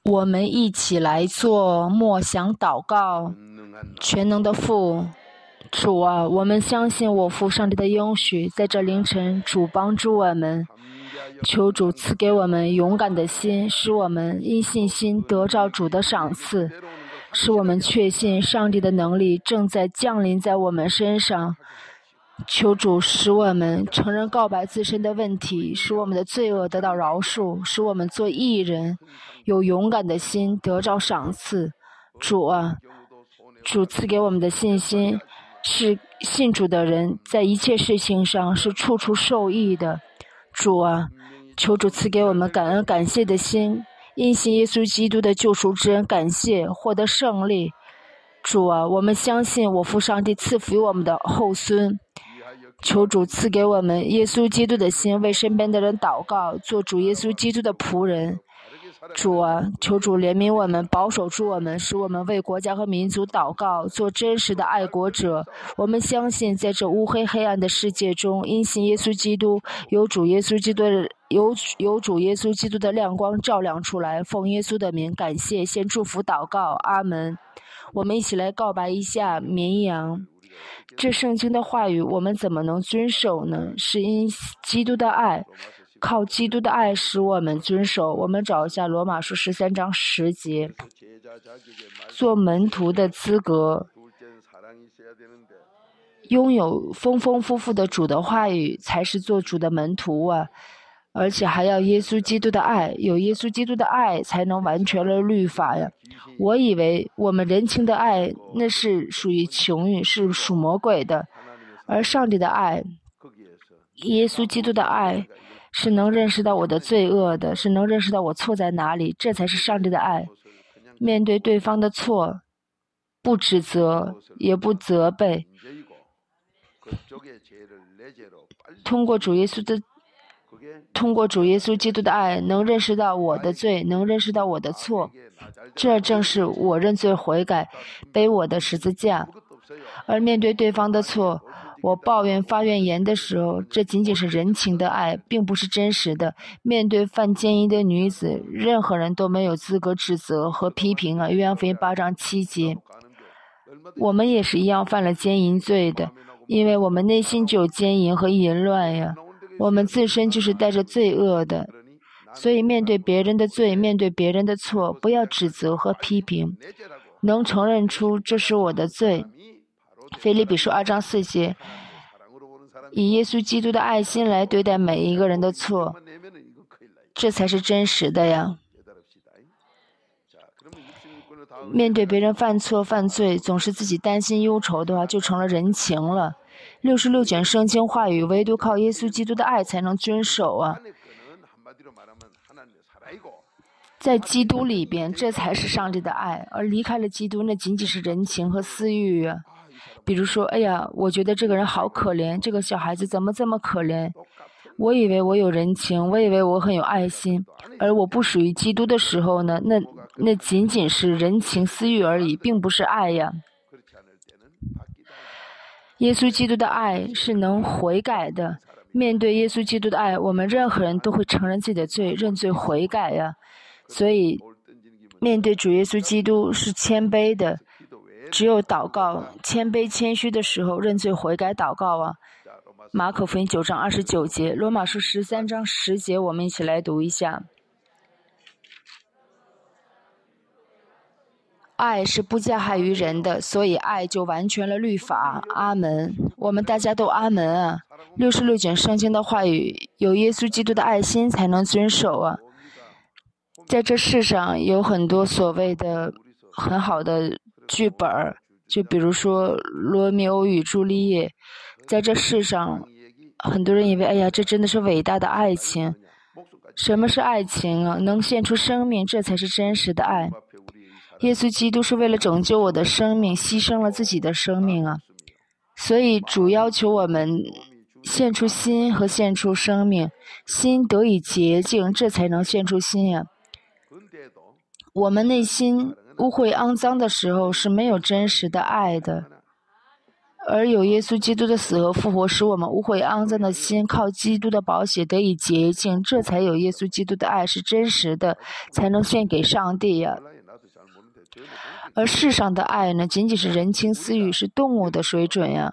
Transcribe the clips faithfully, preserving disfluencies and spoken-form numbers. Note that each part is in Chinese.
我们一起来做默想祷告。全能的父，主啊，我们相信我父上帝的应许，在这凌晨，主帮助我们，求主赐给我们勇敢的心，使我们因信心得着主的赏赐，使我们确信上帝的能力正在降临在我们身上。求主使我们承认告白自身的问题，使我们的罪恶得到饶恕，使我们做义人，有勇敢的心得着赏赐。主啊，主赐给我们的信心，是信主的人在一切事情上是处处受益的。主啊，求主赐给我们感恩感谢的心，因信耶稣基督的救赎之恩，感谢获得胜利。主啊，我们相信我父上帝赐福于我们的后孙。求主赐给我们耶稣基督的心，为身边的人祷告，做主耶稣基督的仆人。主啊，求主怜悯我们，保守住我们，使我们为国家和民族祷告，做真实的爱国者。我们相信在这乌黑黑暗的世界中，因信耶稣基督，有主耶稣基督的有有主耶稣基督的亮光照亮出来。奉耶稣的名，感谢，先祝福祷告，阿门。我们一起来告白一下绵羊。这圣经的话语我们怎么能遵守呢？是因基督的爱，靠基督的爱使我们遵守。我们找一下罗马书十三章十节，做门徒的资格，拥有丰丰富富的主的话语才是做主的门徒啊！而且还要耶稣基督的爱，有耶稣基督的爱才能完全了律法呀。我以为我们人情的爱那是属于情欲，是属魔鬼的，而上帝的爱，耶稣基督的爱是能认识到我的罪恶的，是能认识到我错在哪里，这才是上帝的爱。面对对方的错，不指责也不责备，通过主耶稣的通过主耶稣基督的爱，能认识到我的罪，能认识到我的错，这正是我认罪悔改，背我的十字架。而面对对方的错，我抱怨发怨言的时候，这仅仅是人情的爱，并不是真实的。面对犯奸淫的女子，任何人都没有资格指责和批评啊。约翰福音八章七节，我们也是一样犯了奸淫罪的，因为我们内心就有奸淫和淫乱呀。我们自身就是带着罪恶的，所以面对别人的罪，面对别人的错，不要指责和批评，能承认出这是我的罪。腓立比书二章四节，以耶稣基督的爱心来对待每一个人的错，这才是真实的呀。面对别人犯错犯罪，总是自己担心忧愁的话，就成了人情了。六十六卷圣经话语，唯独靠耶稣基督的爱才能遵守啊。在基督里边，这才是上帝的爱，而离开了基督，那仅仅是人情和私欲啊。比如说，哎呀，我觉得这个人好可怜，这个小孩子怎么这么可怜？我以为我有人情，我以为我很有爱心，而我不属于基督的时候呢，那那仅仅是人情私欲而已，并不是爱呀。耶稣基督的爱是能悔改的。面对耶稣基督的爱，我们任何人都会承认自己的罪，认罪悔改呀。所以，面对主耶稣基督是谦卑的。只有祷告、谦卑、谦虚的时候，认罪悔改祷告啊。马可福音九章二十九节，罗马书十三章十节，我们一起来读一下。爱是不加害于人的，所以爱就完全了律法。阿门。我们大家都阿门啊。六十六卷圣经的话语，有耶稣基督的爱心才能遵守啊。在这世上有很多所谓的很好的剧本，就比如说罗密欧与朱丽叶。在这世上，很多人以为，哎呀，这真的是伟大的爱情。什么是爱情啊？能献出生命，这才是真实的爱。耶稣基督是为了拯救我的生命，牺牲了自己的生命啊。所以主要求我们献出心和献出生命，心得以洁净，这才能献出心呀。我们内心污秽肮脏的时候是没有真实的爱的， 而有耶稣基督的死和复活，使我们污秽肮脏的心靠基督的宝血得以洁净，这才有耶稣基督的爱是真实的，才能献给上帝呀。而世上的爱呢，仅仅是人情私欲，是动物的水准呀。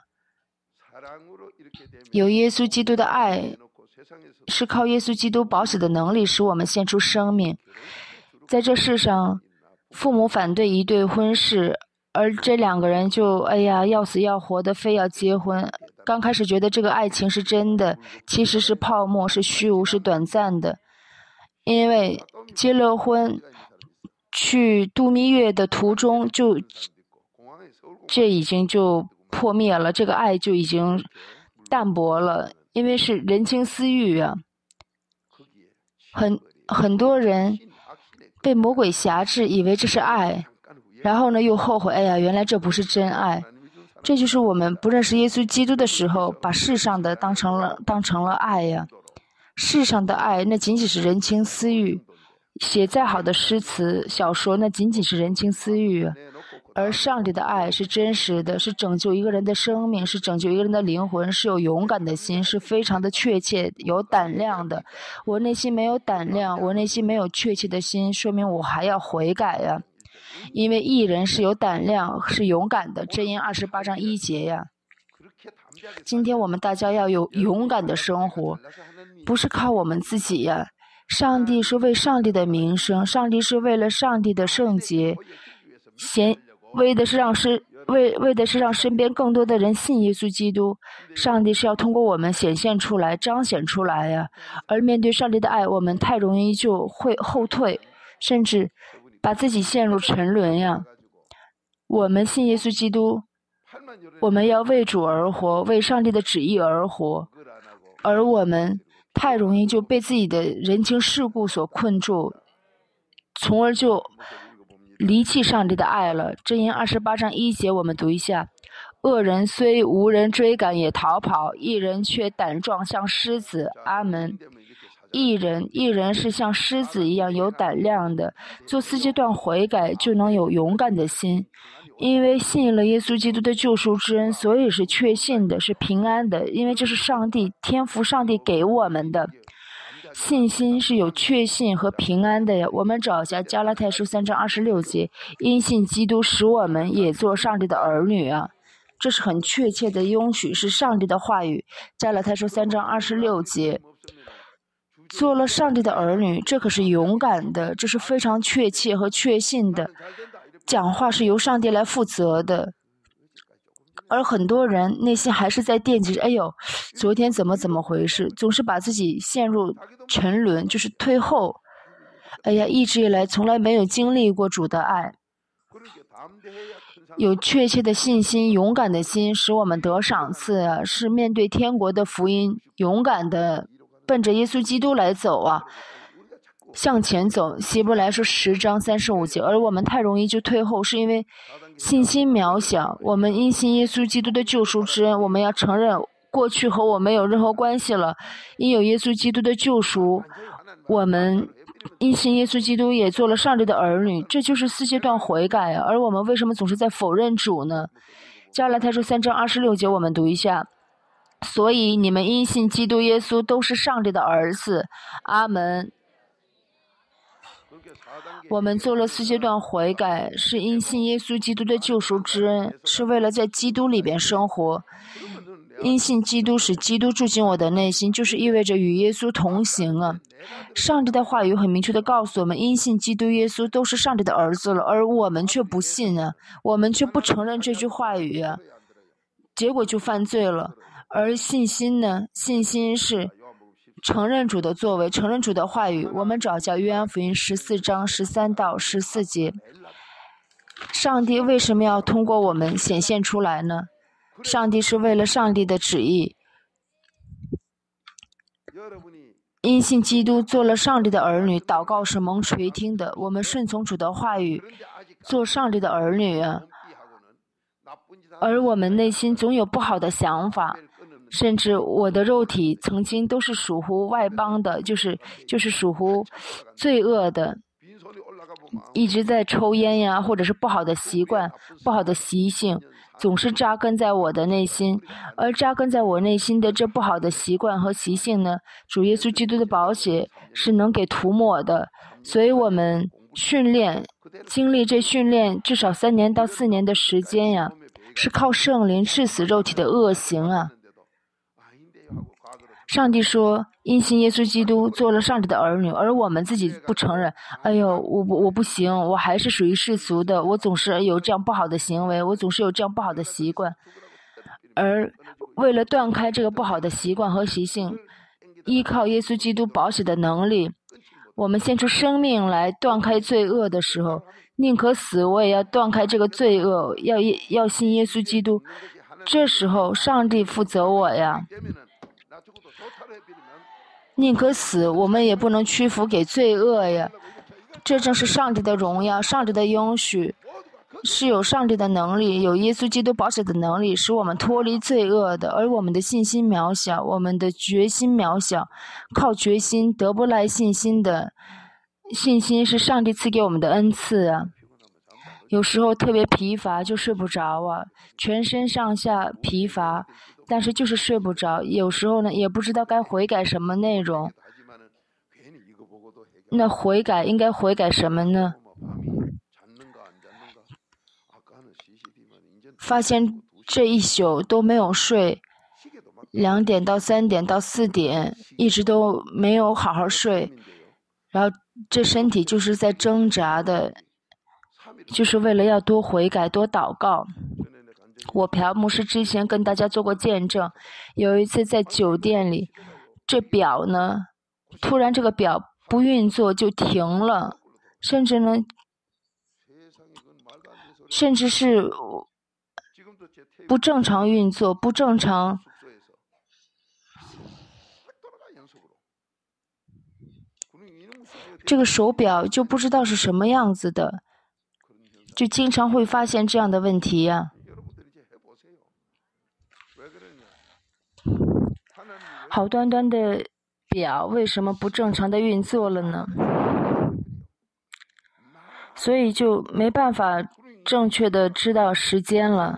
有耶稣基督的爱，是靠耶稣基督宝血的能力使我们献出生命。在这世上，父母反对一对婚事，而这两个人就哎呀要死要活的非要结婚。刚开始觉得这个爱情是真的，其实是泡沫，是虚无，是短暂的。因为结了婚去度蜜月的途中就这已经就破灭了，这个爱就已经淡薄了，因为是人情私欲啊。很很多人被魔鬼辖制，以为这是爱，然后呢又后悔，哎呀原来这不是真爱。这就是我们不认识耶稣基督的时候，把世上的当成了当成了爱呀。世上的爱那仅仅是人情私欲，写再好的诗词小说那仅仅是人情私欲，而上帝的爱是真实的，是拯救一个人的生命，是拯救一个人的灵魂，是有勇敢的心，是非常的确切有胆量的。我内心没有胆量，我内心没有确切的心，说明我还要悔改呀。因为义人是有胆量是勇敢的，箴言二十八章一节呀。今天我们大家要有勇敢的生活，不是靠我们自己呀。上帝是为上帝的名声，上帝是为了上帝的圣洁，显为的是让身为为的是让身边更多的人信耶稣基督。上帝是要通过我们显现出来，彰显出来呀。而面对上帝的爱，我们太容易就会后退，甚至把自己陷入沉沦呀。我们信耶稣基督，我们要为主而活，为上帝的旨意而活，而我们太容易就被自己的人情世故所困住，从而就离弃上帝的爱了。箴言二十八章一节我们读一下：恶人虽无人追赶也逃跑，义人却胆壮像狮子。阿门。义人义人是像狮子一样有胆量的，做四阶段悔改就能有勇敢的心。因为信了耶稣基督的救赎之恩，所以是确信的，是平安的，因为这是上帝天父上帝给我们的。信心是有确信和平安的呀。我们找一下加拉太书三章二十六节，因信基督使我们也做上帝的儿女啊。这是很确切的应许，是上帝的话语。加拉太书三章二十六节，做了上帝的儿女，这可是勇敢的，这是非常确切和确信的。讲话是由上帝来负责的，而很多人内心还是在惦记着，哎呦，昨天怎么怎么回事，总是把自己陷入沉沦，就是退后。哎呀，一直以来从来没有经历过主的爱。有确切的信心，勇敢的心，使我们得赏赐啊，是面对天国的福音，勇敢的奔着耶稣基督来走啊，向前走。希伯来书十章三十五节，而我们太容易就退后，是因为信心渺小。我们因信耶稣基督的救赎之恩，我们要承认过去和我没有任何关系了。因有耶稣基督的救赎，我们因信耶稣基督也做了上帝的儿女，这就是四阶段悔改啊。而我们为什么总是在否认主呢？加拉太书三章二十六节我们读一下：所以你们因信基督耶稣都是上帝的儿子。阿门。我们做了四阶段悔改，是因信耶稣基督的救赎之恩，是为了在基督里边生活。因信基督使基督住进我的内心，就是意味着与耶稣同行啊。上帝的话语很明确地告诉我们，因信基督耶稣都是上帝的儿子了，而我们却不信啊，我们却不承认这句话语啊，结果就犯罪了。而信心呢？信心是承认主的作为，承认主的话语。我们找下约翰福音十四章十三到十四节。上帝为什么要通过我们显现出来呢？上帝是为了上帝的旨意。因信基督做了上帝的儿女，祷告是蒙垂听的。我们顺从主的话语，做上帝的儿女啊。而我们内心总有不好的想法，甚至我的肉体曾经都是属乎外邦的，就是就是属乎罪恶的，一直在抽烟呀，或者是不好的习惯、不好的习性， 总是扎根在我的内心，而扎根在我内心的这不好的习惯和习性呢，主耶稣基督的宝血是能给涂抹的。所以我们训练，经历这训练至少三年到四年的时间呀，是靠圣灵治死肉体的恶行啊。上帝说，因信耶稣基督做了上帝的儿女，而我们自己不承认。哎呦，我不我不行，我还是属于世俗的，我总是有这样不好的行为，我总是有这样不好的习惯。而为了断开这个不好的习惯和习性，依靠耶稣基督宝血的能力，我们献出生命来断开罪恶的时候，宁可死我也要断开这个罪恶，要要信耶稣基督。这时候上帝负责我呀，宁可死我们也不能屈服给罪恶呀。这正是上帝的荣耀，上帝的应许，是有上帝的能力，有耶稣基督宝血的能力，使我们脱离罪恶的。而我们的信心渺小，我们的决心渺小，靠决心得不来信心的。信心是上帝赐给我们的恩赐啊。有时候特别疲乏就睡不着啊，全身上下疲乏，但是就是睡不着。有时候呢，也不知道该悔改什么内容。那悔改应该悔改什么呢？发现这一宿都没有睡，两点到三点到四点，一直都没有好好睡，然后这身体就是在挣扎的，就是为了要多悔改、多祷告。我朴牧师之前跟大家做过见证，有一次在酒店里，这表呢，突然这个表不运作就停了，甚至呢，甚至是不正常运作，不正常。这个手表就不知道是什么样子的，就经常会发现这样的问题呀、啊。好端端的表为什么不正常的运作了呢？所以就没办法正确的知道时间了。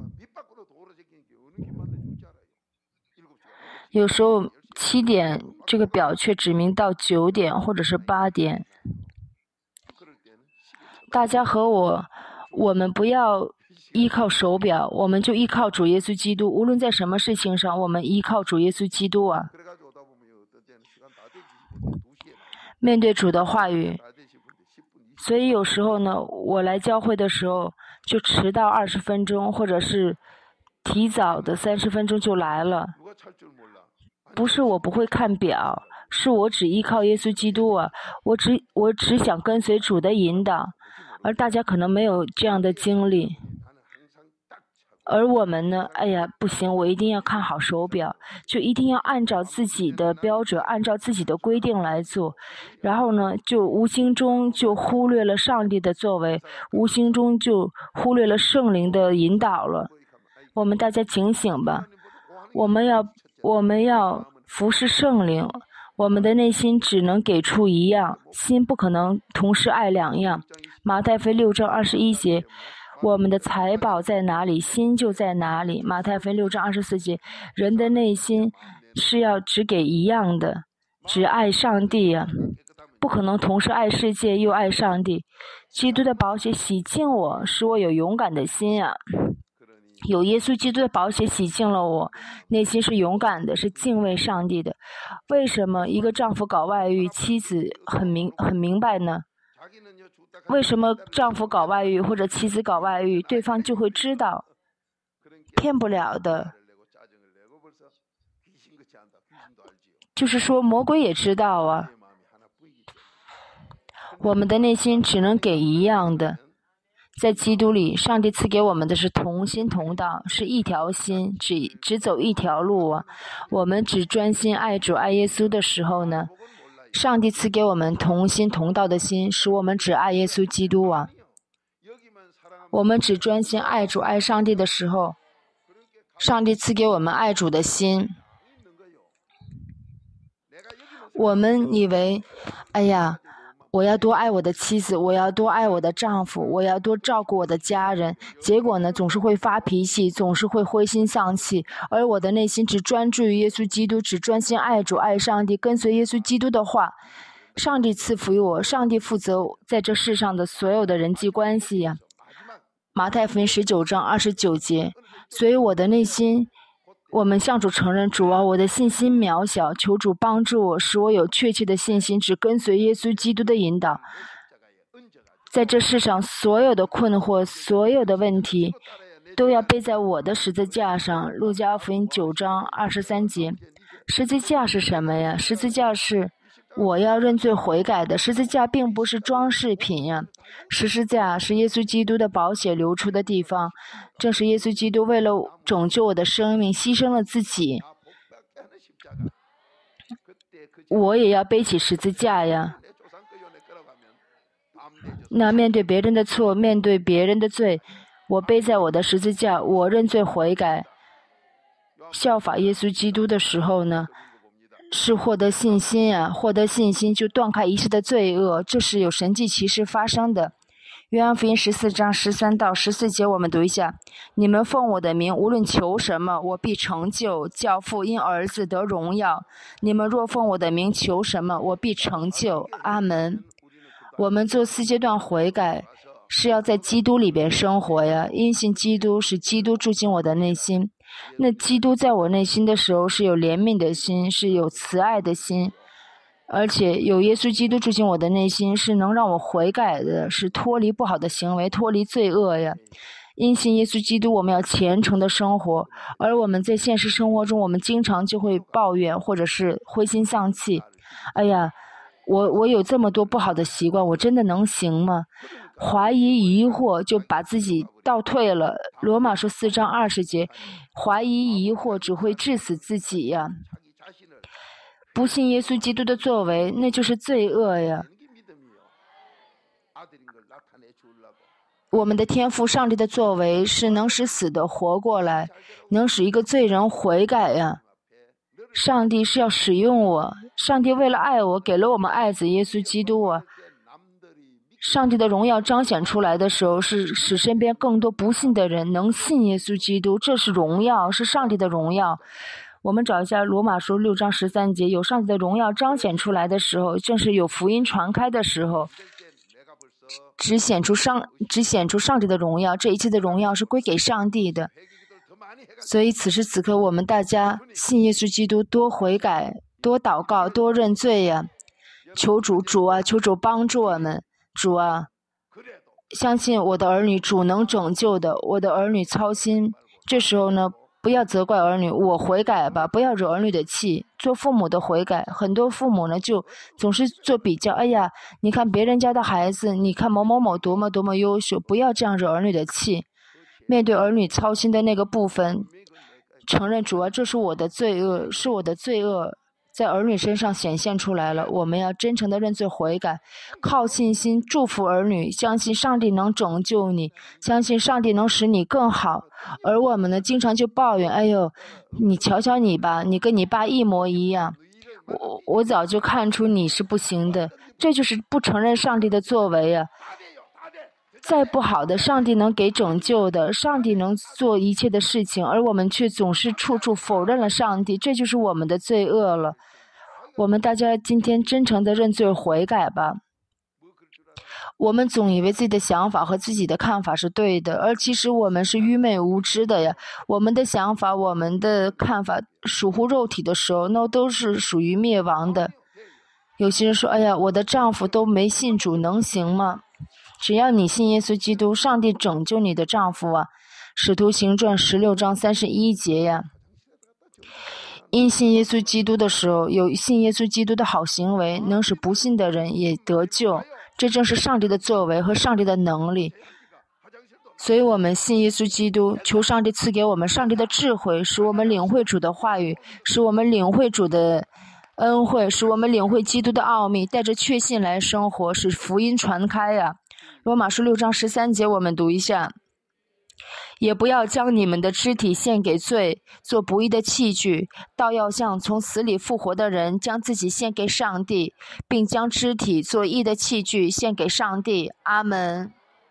有时候七点这个表却指明到九点或者是八点。大家和我，我们不要依靠手表，我们就依靠主耶稣基督。无论在什么事情上，我们依靠主耶稣基督啊。面对主的话语，所以有时候呢，我来教会的时候就迟到二十分钟，或者是提早的三十分钟就来了。不是我不会看表，是我只依靠耶稣基督啊，我只我只想跟随主的引导，而大家可能没有这样的经历。而我们呢，哎呀，不行，我一定要看好手表，就一定要按照自己的标准，按照自己的规定来做，然后呢，就无形中就忽略了上帝的作为，无形中就忽略了圣灵的引导了。我们大家警醒吧，我们要我们要服侍圣灵，我们的内心只能给出一样，心不可能同时爱两样。马太福音六章二十一节。我们的财宝在哪里，心就在哪里。马太福音六章二十四节，人的内心是要只给一样的，只爱上帝啊，不可能同时爱世界又爱上帝。基督的宝血洗净我，使我有勇敢的心啊。有耶稣基督的宝血洗净了我，内心是勇敢的，是敬畏上帝的。为什么一个丈夫搞外遇，妻子很明很明白呢？为什么丈夫搞外遇或者妻子搞外遇，对方就会知道？骗不了的。就是说魔鬼也知道啊。我们的内心只能给一样的。在基督里，上帝赐给我们的是同心同道，是一条心，只只走一条路啊。我们只专心爱主爱耶稣的时候呢，上帝赐给我们同心同道的心，使我们只爱耶稣基督啊。我们只专心爱主爱上帝的时候，上帝赐给我们爱主的心。我们以为，哎呀， 我要多爱我的妻子，我要多爱我的丈夫，我要多照顾我的家人。结果呢，总是会发脾气，总是会灰心丧气，而我的内心只专注于耶稣基督，只专心爱主、爱上帝，跟随耶稣基督的话。上帝赐福于我，上帝负责在这世上的所有的人际关系呀。马太福音十九章二十九节，所以我的内心，我们向主承认，主啊，我的信心渺小，求主帮助我，使我有确切的信心，只跟随耶稣基督的引导。在这世上所有的困惑，所有的问题，都要背在我的十字架上。路加福音九章二十三节，十字架是什么呀？十字架是我要认罪悔改的。十字架并不是装饰品呀，十字架是耶稣基督的宝血流出的地方。正是耶稣基督为了拯救我的生命，牺牲了自己。我也要背起十字架呀。那面对别人的错，面对别人的罪，我背在我的十字架，我认罪悔改，效法耶稣基督的时候呢，是获得信心啊，获得信心就断开一切的罪恶，这是有神迹奇事发生的。约翰福音十四章十三到十四节，我们读一下：你们奉我的名无论求什么，我必成就，叫父因儿子得荣耀。你们若奉我的名求什么，我必成就。阿门。我们做四阶段悔改，是要在基督里边生活呀。因信基督，使基督住进我的内心。那基督在我内心的时候，是有怜悯的心，是有慈爱的心，而且有耶稣基督住进我的内心，是能让我悔改的，是脱离不好的行为，脱离罪恶呀。因信耶稣基督，我们要虔诚的生活，而我们在现实生活中，我们经常就会抱怨，或者是灰心丧气。哎呀，我我有这么多不好的习惯，我真的能行吗？怀疑疑惑就把自己倒退了。罗马书四章二十节，怀疑疑惑只会致死自己呀。不信耶稣基督的作为，那就是罪恶呀。我们的天父上帝的作为是能使死的活过来，能使一个罪人悔改呀。上帝是要使用我，上帝为了爱我，给了我们爱子耶稣基督啊。上帝的荣耀彰显出来的时候，是使身边更多不信的人能信耶稣基督，这是荣耀，是上帝的荣耀。我们找一下罗马书六章十三节，有上帝的荣耀彰显出来的时候，正是有福音传开的时候，只显出上只显出上帝的荣耀，这一切的荣耀是归给上帝的。所以此时此刻，我们大家信耶稣基督，多悔改，多祷告，多认罪呀！求主主啊，求主帮助我们。主啊，相信我的儿女，主能拯救的。我的儿女操心，这时候呢，不要责怪儿女，我悔改吧，不要惹儿女的气。做父母的悔改，很多父母呢就总是做比较。哎呀，你看别人家的孩子，你看某某某多么多么优秀，不要这样惹儿女的气。面对儿女操心的那个部分，承认主啊，这是我的罪恶，是我的罪恶。在儿女身上显现出来了，我们要真诚的认罪悔改，靠信心祝福儿女，相信上帝能拯救你，相信上帝能使你更好。而我们呢，经常就抱怨，哎呦，你瞧瞧你吧，你跟你爸一模一样，我我早就看出你是不行的，这就是不承认上帝的作为啊。再不好的，上帝能给拯救的，上帝能做一切的事情，而我们却总是处处否认了上帝，这就是我们的罪恶了。我们大家今天真诚的认罪悔改吧。我们总以为自己的想法和自己的看法是对的，而其实我们是愚昧无知的呀。我们的想法，我们的看法属乎肉体的时候，那都是属于灭亡的。有些人说，哎呀，我的丈夫都没信主，能行吗？只要你信耶稣基督，上帝拯救你的丈夫啊。使徒行传十六章三十一节呀。因信耶稣基督的时候，有信耶稣基督的好行为，能使不信的人也得救。这正是上帝的作为和上帝的能力。所以我们信耶稣基督，求上帝赐给我们上帝的智慧，使我们领会主的话语，使我们领会主的恩惠，使我们领会基督的奥秘，带着确信来生活，使福音传开呀。罗马书六章十三节，我们读一下： 也不要将你们的肢体献给罪，做不义的器具，倒要像从死里复活的人，将自己献给上帝，并将肢体做义的器具献给上帝。阿门。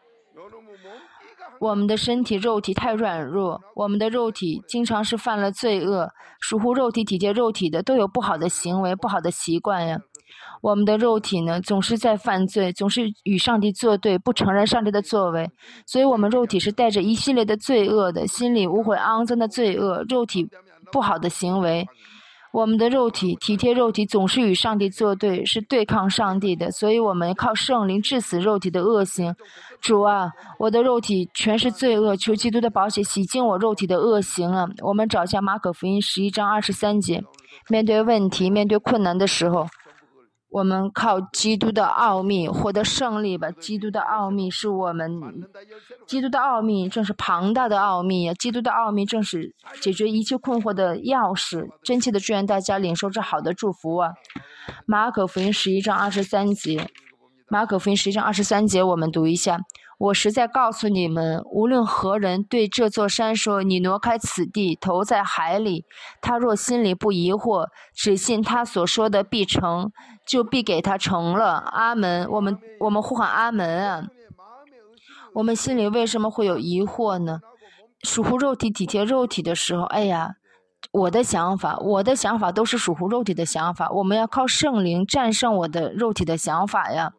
我们的身体肉体太软弱，我们的肉体经常是犯了罪恶，属乎肉体体贴肉体的都有不好的行为、不好的习惯呀。我们的肉体呢，总是在犯罪，总是与上帝作对，不承认上帝的作为，所以我们肉体是带着一系列的罪恶的，心里污秽肮脏的罪恶，肉体不好的行为。我们的肉体体贴肉体总是与上帝作对，是对抗上帝的，所以我们靠圣灵治死肉体的恶行。主啊，我的肉体全是罪恶，求基督的宝血洗净我肉体的恶行啊！我们找一下马可福音十一章二十三节，面对问题、面对困难的时候，我们靠基督的奥秘获得胜利吧。基督的奥秘是我们，基督的奥秘正是庞大的奥秘啊！基督的奥秘正是解决一切困惑的钥匙。真切的祝愿大家领受这好的祝福啊！马可福音十一章二十三节，马可福音十一章二十三节，我们读一下。我实在告诉你们，无论何人对这座山说，你挪开此地，投在海里，他若心里不疑惑，只信他所说的必成，就必给他成了。阿门。我们我们呼喊阿门啊！我们心里为什么会有疑惑呢？属乎肉体体贴肉体的时候，哎呀，我的想法，我的想法都是属乎肉体的想法，我们要靠圣灵战胜我的肉体的想法呀。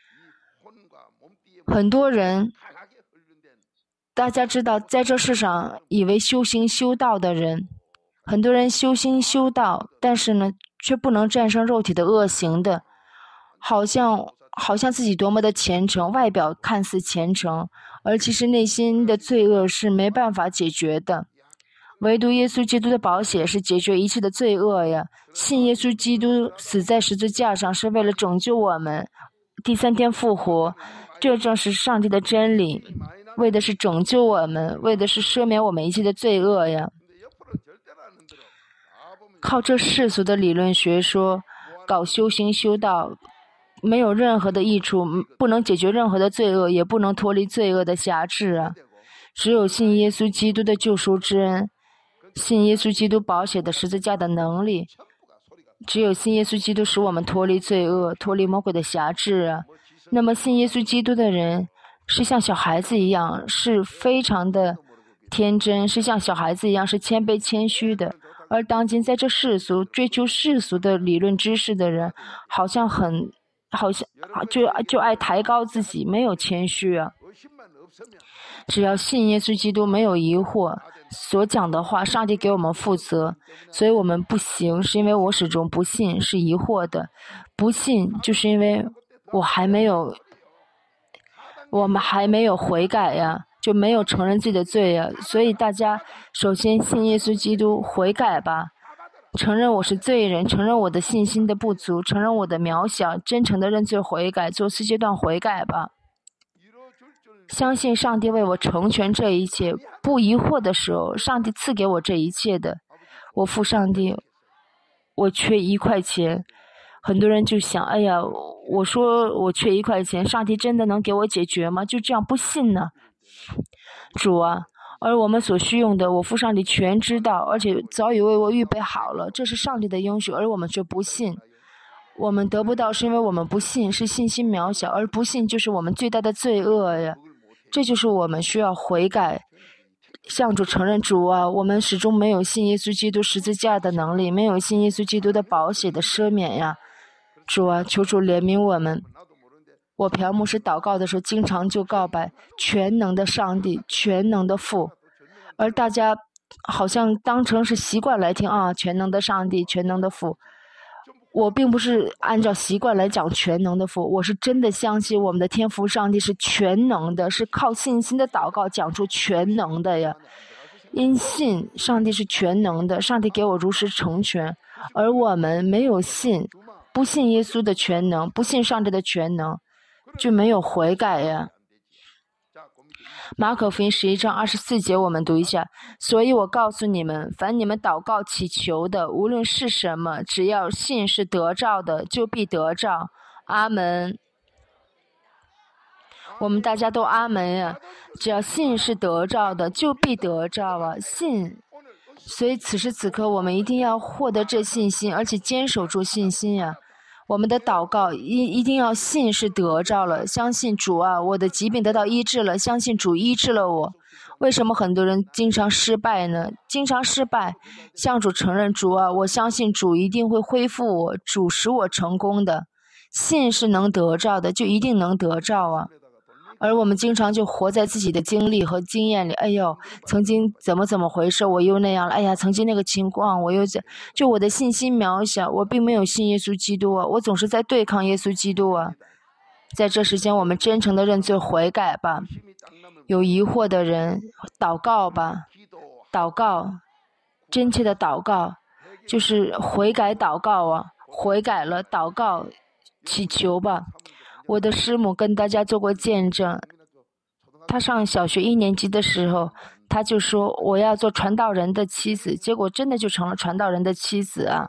很多人，大家知道，在这世上以为修行修道的人，很多人修心修道，但是呢，却不能战胜肉体的恶行的，好像好像自己多么的虔诚，外表看似虔诚，而其实内心的罪恶是没办法解决的。唯独耶稣基督的宝血是解决一切的罪恶呀！信耶稣基督死在十字架上是为了拯救我们，第三天复活，这正是上帝的真理，为的是拯救我们，为的是赦免我们一切的罪恶呀！靠这世俗的理论学说搞修行修道，没有任何的益处，不能解决任何的罪恶，也不能脱离罪恶的辖制啊！只有信耶稣基督的救赎之恩，信耶稣基督宝血的十字架的能力，只有信耶稣基督使我们脱离罪恶，脱离魔鬼的辖制啊！那么信耶稣基督的人是像小孩子一样，是非常的天真，是像小孩子一样，是谦卑谦虚的。而当今在这世俗追求世俗的理论知识的人，好像很好像就就爱抬高自己，没有谦虚啊。只要信耶稣基督，没有疑惑，所讲的话上帝给我们负责，所以我们不行，是因为我始终不信，是疑惑的。不信就是因为我还没有我们还没有悔改呀，就没有承认自己的罪呀。所以大家首先信耶稣基督，悔改吧，承认我是罪人，承认我的信心的不足，承认我的渺小，真诚的认罪悔改，做四阶段悔改吧。相信上帝为我成全这一切，不疑惑的时候，上帝赐给我这一切的。我父上帝，我缺一块钱。很多人就想，哎呀，我说我缺一块钱，上帝真的能给我解决吗？就这样不信呢？主啊，而我们所需用的，我父上帝全知道，而且早已为我预备好了，这是上帝的应许，而我们却不信。我们得不到是因为我们不信，是信心渺小，而不信就是我们最大的罪恶呀。这就是我们需要悔改，向主承认，主啊，我们始终没有信耶稣基督十字架的能力，没有信耶稣基督的宝血的赦免呀。主啊，求主怜悯我们。我朴牧师祷告的时候，经常就告白全能的上帝，全能的父，而大家好像当成是习惯来听啊，全能的上帝，全能的父。我并不是按照习惯来讲全能的父，我是真的相信我们的天父上帝是全能的，是靠信心的祷告讲出全能的呀。因信上帝是全能的，上帝给我如实成全，而我们没有信，不信耶稣的全能，不信上帝的全能，就没有悔改呀。马可福音十一章二十四节，我们读一下。所以我告诉你们，凡你们祷告祈求的，无论是什么，只要信是得着的，就必得着。阿门。 我们大家都阿门呀！只要信是得着的，就必得着啊！信，所以此时此刻我们一定要获得这信心，而且坚守住信心呀！我们的祷告一一定要信是得着了，相信主啊，我的疾病得到医治了，相信主医治了我。为什么很多人经常失败呢？经常失败，向主承认主啊，我相信主一定会恢复我，主使我成功的。信是能得着的，就一定能得着啊。而我们经常就活在自己的经历和经验里，哎呦，曾经怎么怎么回事，我又那样了，哎呀，曾经那个情况，我又在，就我的信心渺小，我并没有信耶稣基督啊，我总是在对抗耶稣基督啊。在这时间，我们真诚的认罪悔改吧。有疑惑的人，祷告吧，祷告，真切的祷告，就是悔改祷告啊，悔改了，祷告，祈求吧。我的师母跟大家做过见证，她上小学一年级的时候，她就说我要做传道人的妻子，结果真的就成了传道人的妻子啊。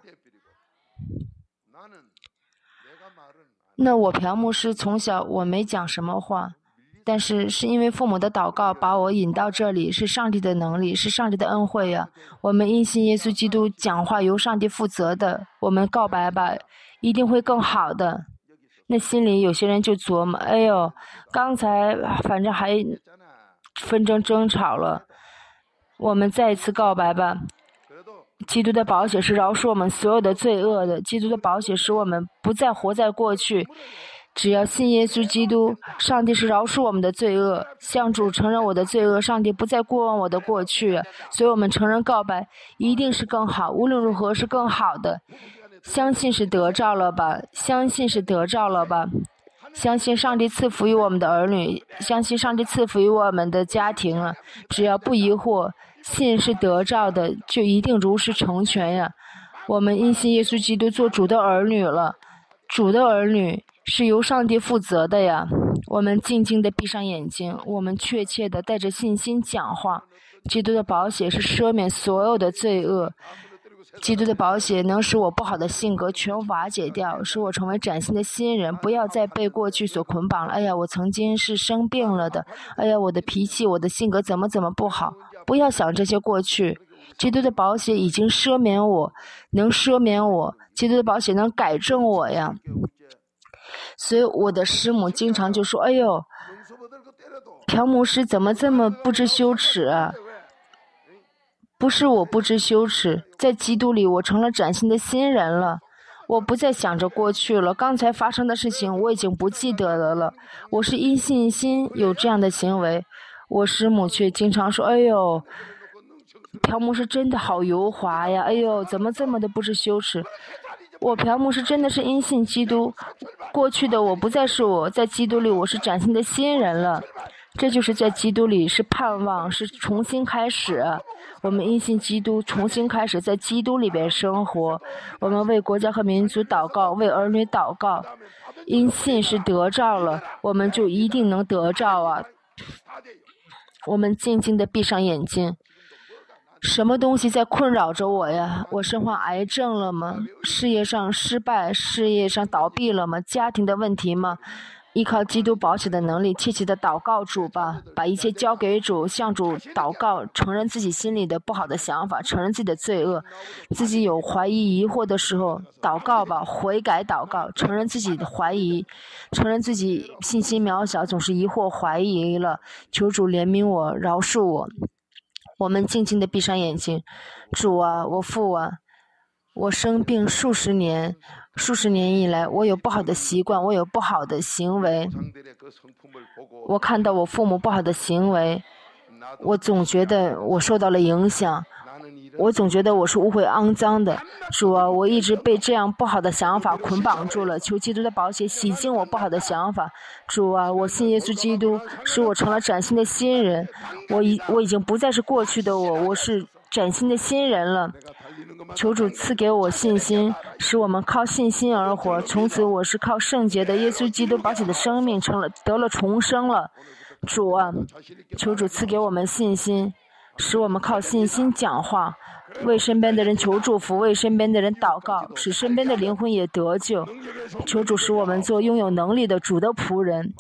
那我朴牧师从小我没讲什么话，但是是因为父母的祷告把我引到这里，是上帝的能力，是上帝的恩惠啊。我们因信耶稣基督，讲话由上帝负责的，我们告白吧，一定会更好的。那心里有些人就琢磨，哎呦，刚才反正还纷争争吵了，我们再一次告白吧。基督的宝血是饶恕我们所有的罪恶的，基督的宝血使我们不再活在过去。只要信耶稣基督，上帝是饶恕我们的罪恶，向主承认我的罪恶，上帝不再过问我的过去，所以我们承认告白一定是更好，无论如何是更好的。相信是得着了吧，相信是得着了吧，相信上帝赐福于我们的儿女，相信上帝赐福于我们的家庭啊！只要不疑惑，信是得着的，就一定如实成全呀。我们因信耶稣基督做主的儿女了，主的儿女是由上帝负责的呀。我们静静地闭上眼睛，我们确切地带着信心讲话。基督的宝血是赦免所有的罪恶。基督的宝血能使我不好的性格全瓦解掉，使我成为崭新的新人，不要再被过去所捆绑了。哎呀，我曾经是生病了的，哎呀，我的脾气，我的性格怎么怎么不好，不要想这些过去。基督的宝血已经赦免我，能赦免我，基督的宝血能改正我呀。所以我的师母经常就说，哎呦，朴牧师怎么这么不知羞耻啊？不是我不知羞耻，在基督里我成了崭新的新人了，我不再想着过去了，刚才发生的事情我已经不记得了了，我是因信心有这样的行为。我师母却经常说，哎呦，朴牧师真的好油滑呀，哎呦，怎么这么的不知羞耻。我朴牧师真的是因信基督，过去的我不再是我，在基督里我是崭新的新人了。这就是在基督里是盼望，是重新开始。我们因信基督重新开始，在基督里边生活。我们为国家和民族祷告，为儿女祷告。因信是得着了，我们就一定能得着啊。我们静静地闭上眼睛。什么东西在困扰着我呀？我身患癌症了吗？事业上失败，事业上倒闭了吗？家庭的问题吗？依靠基督宝血的能力，切切的祷告主吧，把一切交给主，向主祷告，承认自己心里的不好的想法，承认自己的罪恶，自己有怀疑疑惑的时候，祷告吧，悔改祷告，承认自己的怀疑，承认自己信心渺小，总是疑惑怀疑了，求主怜悯我，饶恕我。我们静静的闭上眼睛，主啊，我父啊，我生病数十年，数十年以来，我有不好的习惯，我有不好的行为。我看到我父母不好的行为，我总觉得我受到了影响，我总觉得我是污秽肮脏的。主啊，我一直被这样不好的想法捆绑住了，求基督的宝血洗净我不好的想法。主啊，我信耶稣基督，使我成了崭新的新人。我已我已经不再是过去的我，我是崭新的新人了。求主赐给我信心，使我们靠信心而活。从此我是靠圣洁的耶稣基督宝血的生命成了得了重生了。主啊，求主赐给我们信心，使我们靠信心讲话，为身边的人求祝福，为身边的人祷告，使身边的灵魂也得救。求主使我们做拥有能力的主的仆人。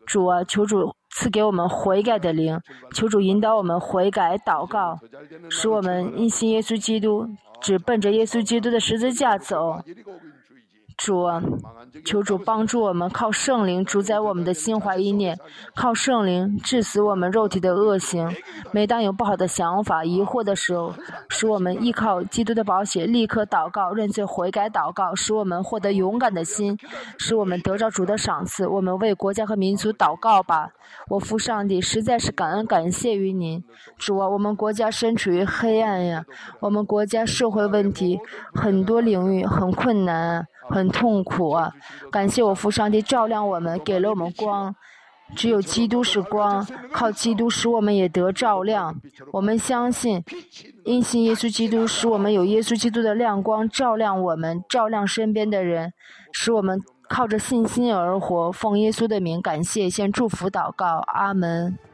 主啊，求主赐给我们悔改的灵，求主引导我们悔改祷告，使我们因信耶稣基督，只奔着耶稣基督的十字架走。主啊，求主帮助我们，靠圣灵主宰我们的心怀意念，靠圣灵治死我们肉体的恶行。每当有不好的想法、疑惑的时候，使我们依靠基督的宝血，立刻祷告、认罪悔改祷告，使我们获得勇敢的心，使我们得着主的赏赐。我们为国家和民族祷告吧。我父上帝，实在是感恩感谢于您。主啊，我们国家身处于黑暗呀，我们国家社会问题很多领域很困难，很痛苦啊！感谢我父上帝照亮我们，给了我们光。只有基督是光，靠基督使我们也得照亮。我们相信，因信耶稣基督，使我们有耶稣基督的亮光照亮我们，照亮身边的人，使我们靠着信心而活。奉耶稣的名，感谢，先祝福祷告，阿门。